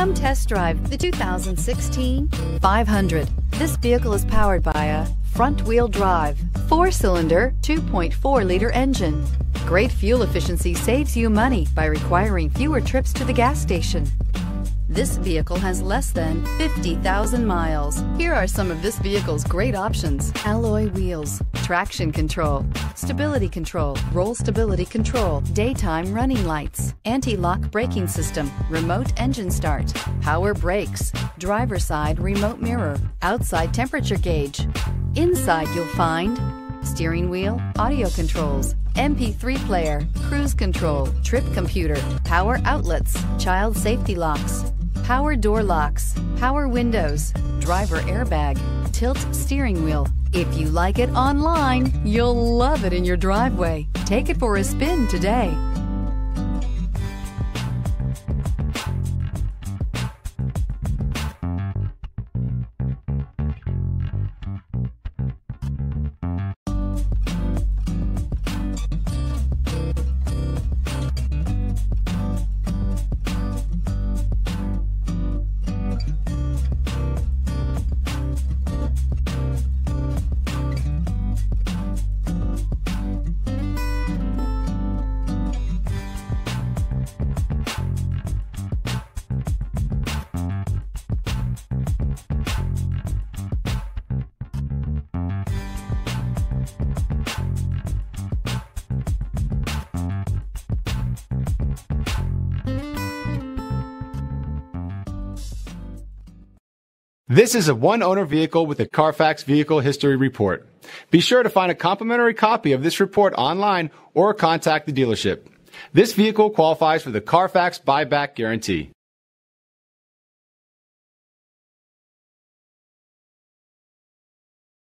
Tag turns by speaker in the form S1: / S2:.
S1: Come test drive the 2016 500. This vehicle is powered by a front-wheel drive, 4-cylinder, 2.4-liter engine. Great fuel efficiency saves you money by requiring fewer trips to the gas station. This vehicle has less than 50,000 miles. Here are some of this vehicle's great options: alloy wheels, traction control, stability control, roll stability control, daytime running lights, anti-lock braking system, remote engine start, power brakes, driver's side remote mirror, outside temperature gauge. Inside you'll find steering wheel audio controls, MP3 player, cruise control, trip computer, power outlets, child safety locks, power door locks, power windows, driver airbag, tilt steering wheel. If you like it online, you'll love it in your driveway. Take it for a spin today.
S2: This is a one-owner vehicle with a Carfax Vehicle History Report. Be sure to find a complimentary copy of this report online or contact the dealership. This vehicle qualifies for the Carfax Buyback Guarantee.